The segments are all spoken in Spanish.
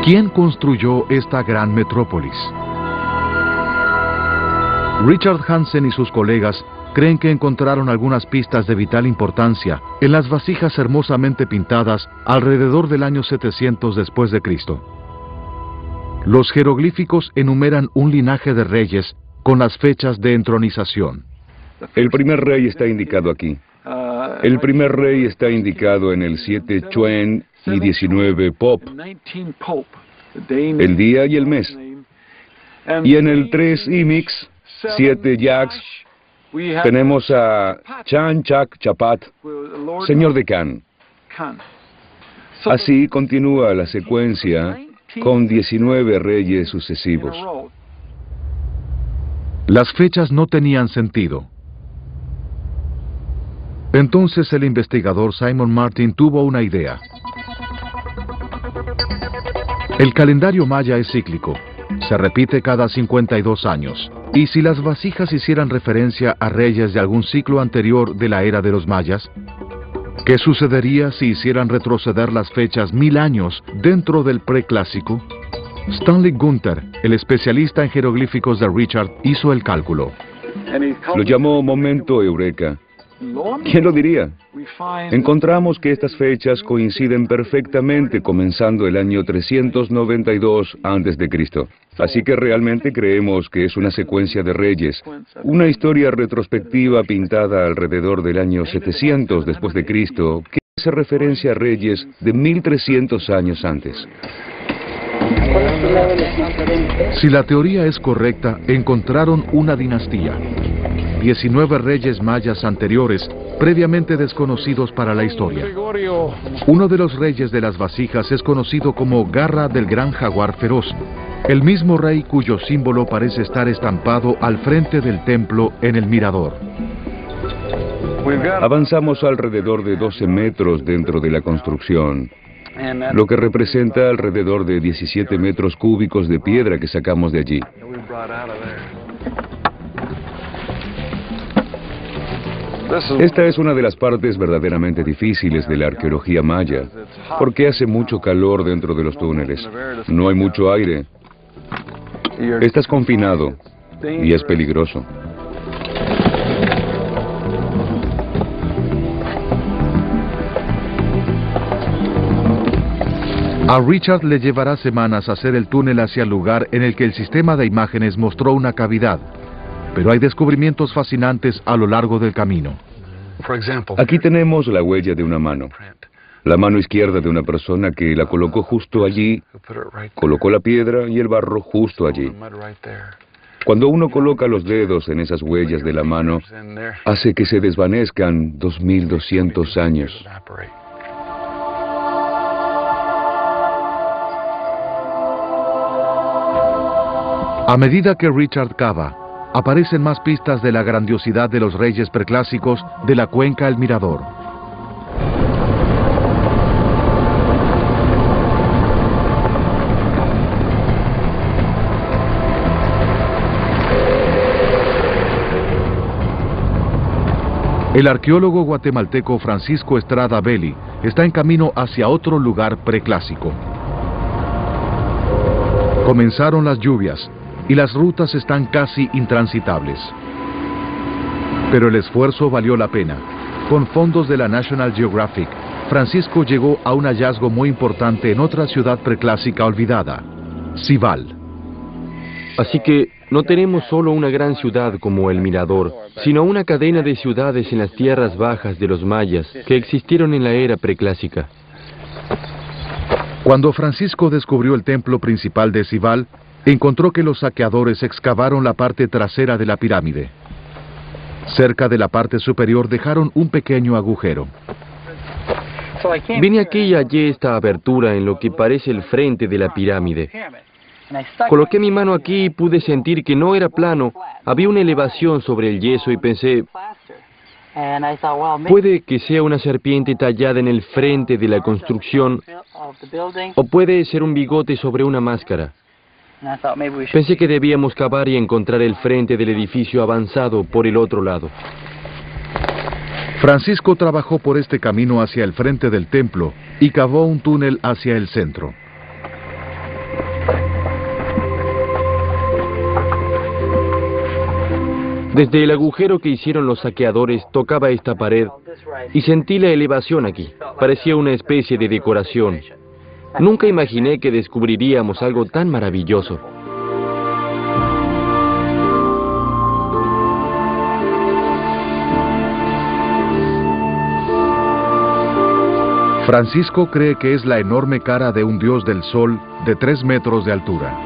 ¿Quién construyó esta gran metrópolis? Richard Hansen y sus colegas creen que encontraron algunas pistas de vital importancia en las vasijas hermosamente pintadas alrededor del año 700 después de Cristo. Los jeroglíficos enumeran un linaje de reyes con las fechas de entronización. El primer rey está indicado aquí. El primer rey está indicado en el 7 Chuen y 19 Pop, el día y el mes. Y en el 3 Imix, 7 Yax, tenemos a Chan Chak Chapat, señor de Can. Así continúa la secuencia con 19 reyes sucesivos. Las fechas no tenían sentido. Entonces el investigador Simon Martin tuvo una idea. El calendario maya es cíclico, se repite cada 52 años. Y si las vasijas hicieran referencia a reyes de algún ciclo anterior de la era de los mayas, ¿qué sucedería si hicieran retroceder las fechas 1000 años dentro del preclásico? Stanley Gunther, el especialista en jeroglíficos de Richard, hizo el cálculo. Lo llamó momento eureka. ¿Quién lo diría? Encontramos que estas fechas coinciden perfectamente comenzando el año 392 a.C. Así que realmente creemos que es una secuencia de reyes, una historia retrospectiva pintada alrededor del año 700 después de Cristo, que hace referencia a reyes de 1300 años antes. Si la teoría es correcta, encontraron una dinastía. 19 reyes mayas anteriores, previamente desconocidos para la historia. Uno de los reyes de las vasijas es conocido como Garra del Gran Jaguar Feroz, el mismo rey cuyo símbolo parece estar estampado al frente del templo en el mirador. Avanzamos alrededor de 12 metros dentro de la construcción, lo que representa alrededor de 17 metros cúbicos de piedra que sacamos de allí. Esta es una de las partes verdaderamente difíciles de la arqueología maya, porque hace mucho calor dentro de los túneles, no hay mucho aire, estás confinado y es peligroso. A Richard le llevará semanas hacer el túnel hacia el lugar en el que el sistema de imágenes mostró una cavidad, pero hay descubrimientos fascinantes a lo largo del camino. Aquí tenemos la huella de una mano, la mano izquierda de una persona que la colocó justo allí, colocó la piedra y el barro justo allí. Cuando uno coloca los dedos en esas huellas de la mano, hace que se desvanezcan 2200 años. A medida que Richard cava, aparecen más pistas de la grandiosidad de los reyes preclásicos de la cuenca El Mirador. El arqueólogo guatemalteco Francisco Estrada Belli está en camino hacia otro lugar preclásico. Comenzaron las lluvias y las rutas están casi intransitables. Pero el esfuerzo valió la pena. Con fondos de la National Geographic, Francisco llegó a un hallazgo muy importante en otra ciudad preclásica olvidada, Cival. Así que no tenemos solo una gran ciudad como El Mirador, sino una cadena de ciudades en las tierras bajas de los mayas que existieron en la era preclásica. Cuando Francisco descubrió el templo principal de Cival, encontró que los saqueadores excavaron la parte trasera de la pirámide. Cerca de la parte superior dejaron un pequeño agujero. Vine aquí y hallé esta abertura en lo que parece el frente de la pirámide. Coloqué mi mano aquí y pude sentir que no era plano, había una elevación sobre el yeso y pensé, puede que sea una serpiente tallada en el frente de la construcción o puede ser un bigote sobre una máscara. Pensé que debíamos cavar y encontrar el frente del edificio avanzado por el otro lado. Francisco trabajó por este camino hacia el frente del templo y cavó un túnel hacia el centro. Desde el agujero que hicieron los saqueadores tocaba esta pared y sentí la elevación aquí. Parecía una especie de decoración. Nunca imaginé que descubriríamos algo tan maravilloso. Francisco cree que es la enorme cara de un dios del sol de 3 metros de altura.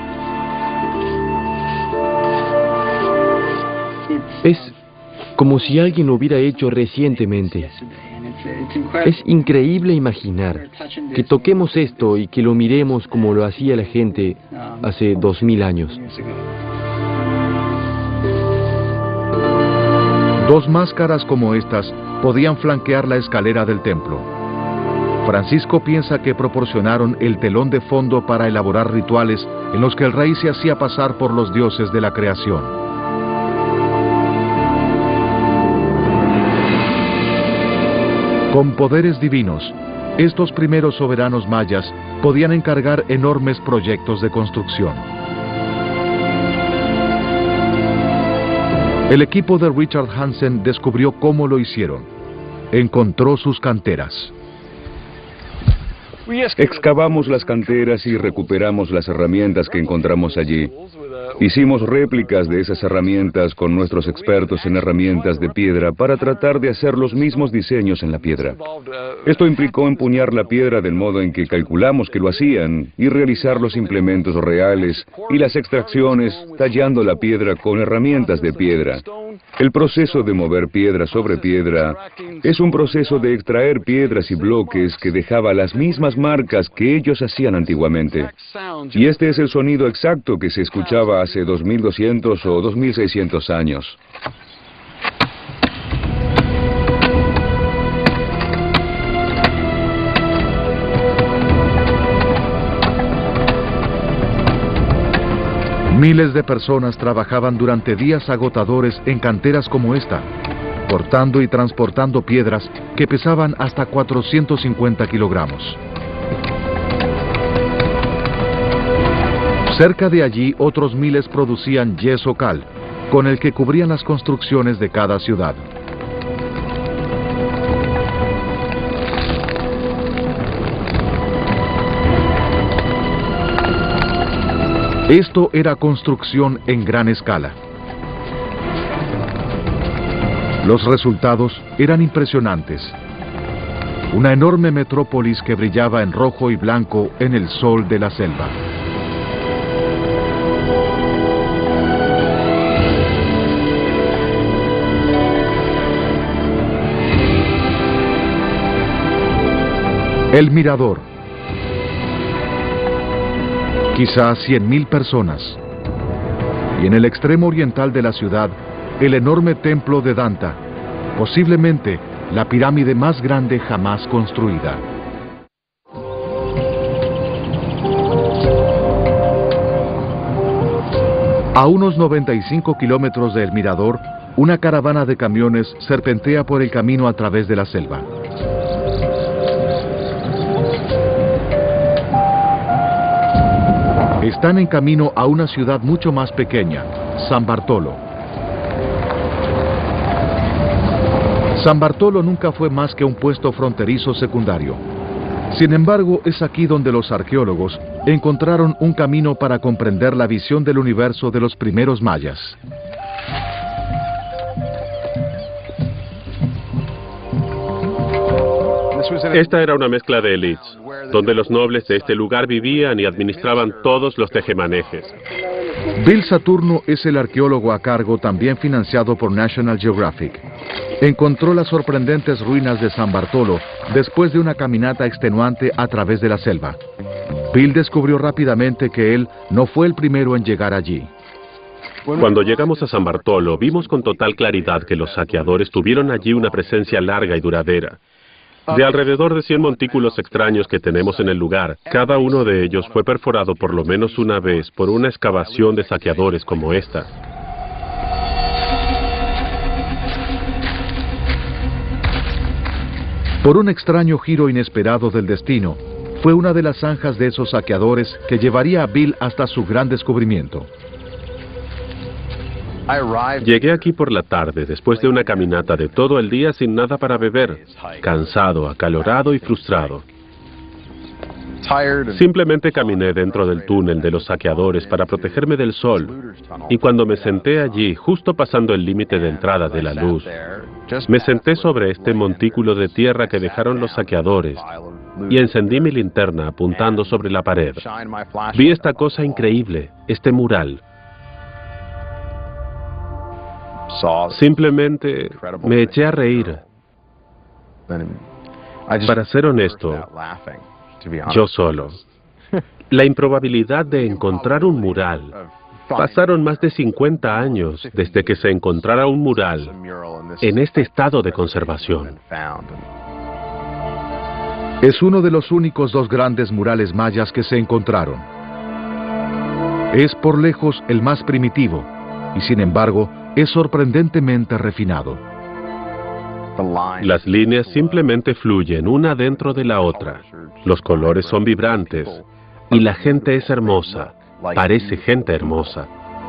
Es como si alguien lo hubiera hecho recientemente. Es increíble imaginar que toquemos esto y que lo miremos como lo hacía la gente hace 2000 años. 2 máscaras como estas podían flanquear la escalera del templo. Francisco piensa que proporcionaron el telón de fondo para elaborar rituales en los que el rey se hacía pasar por los dioses de la creación. Con poderes divinos, estos primeros soberanos mayas podían encargar enormes proyectos de construcción. El equipo de Richard Hansen descubrió cómo lo hicieron. Encontró sus canteras. Excavamos las canteras y recuperamos las herramientas que encontramos allí. Hicimos réplicas de esas herramientas con nuestros expertos en herramientas de piedra para tratar de hacer los mismos diseños en la piedra. Esto implicó empuñar la piedra del modo en que calculamos que lo hacían y realizar los implementos reales y las extracciones tallando la piedra con herramientas de piedra. El proceso de mover piedra sobre piedra es un proceso de extraer piedras y bloques que dejaba las mismas marcas que ellos hacían antiguamente. Y este es el sonido exacto que se escuchaba hace 2200 o 2600 años. Miles de personas trabajaban durante días agotadores en canteras como esta, cortando y transportando piedras que pesaban hasta 450 kilogramos. Cerca de allí, otros miles producían yeso cal, con el que cubrían las construcciones de cada ciudad. Esto era construcción en gran escala. Los resultados eran impresionantes. Una enorme metrópolis que brillaba en rojo y blanco en el sol de la selva. El Mirador. Quizás 100.000 personas. Y en el extremo oriental de la ciudad, el enorme templo de Danta, posiblemente la pirámide más grande jamás construida. A unos 95 kilómetros de El Mirador, una caravana de camiones serpentea por el camino a través de la selva. Están en camino a una ciudad mucho más pequeña, San Bartolo. San Bartolo nunca fue más que un puesto fronterizo secundario. Sin embargo, es aquí donde los arqueólogos encontraron un camino para comprender la visión del universo de los primeros mayas. Esta era una mezcla de élites, donde los nobles de este lugar vivían y administraban todos los tejemanejes. Bill Saturno es el arqueólogo a cargo, también financiado por National Geographic. Encontró las sorprendentes ruinas de San Bartolo después de una caminata extenuante a través de la selva. Bill descubrió rápidamente que él no fue el primero en llegar allí. Cuando llegamos a San Bartolo, vimos con total claridad que los saqueadores tuvieron allí una presencia larga y duradera. De alrededor de 100 montículos extraños que tenemos en el lugar, cada uno de ellos fue perforado por lo menos una vez por una excavación de saqueadores como esta. Por un extraño giro inesperado del destino, fue una de las zanjas de esos saqueadores que llevaría a Bill hasta su gran descubrimiento. Llegué aquí por la tarde, después de una caminata de todo el día sin nada para beber, cansado, acalorado y frustrado. Simplemente caminé dentro del túnel de los saqueadores para protegerme del sol, y cuando me senté allí, justo pasando el límite de entrada de la luz, me senté sobre este montículo de tierra que dejaron los saqueadores, y encendí mi linterna apuntando sobre la pared. Vi esta cosa increíble, este mural. Simplemente me eché a reír. Para ser honesto, yo solo. La improbabilidad de encontrar un mural. Pasaron más de 50 años desde que se encontrara un mural en este estado de conservación. Es uno de los únicos dos grandes murales mayas que se encontraron. Es por lejos el más primitivo y sin embargo es sorprendentemente refinado. Las líneas simplemente fluyen una dentro de la otra. Los colores son vibrantes y la gente es hermosa. Parece gente hermosa.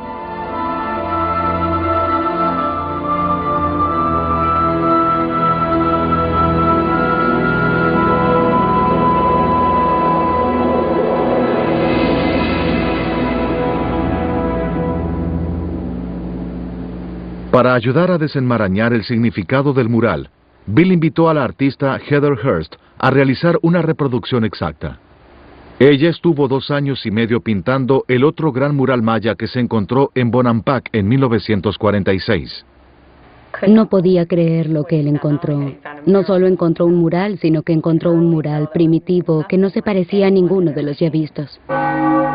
Para ayudar a desenmarañar el significado del mural, Bill invitó a la artista Heather Hurst a realizar una reproducción exacta. Ella estuvo 2 años y medio pintando el otro gran mural maya que se encontró en Bonampak en 1946. No podía creer lo que él encontró. No solo encontró un mural, sino que encontró un mural primitivo que no se parecía a ninguno de los ya vistos.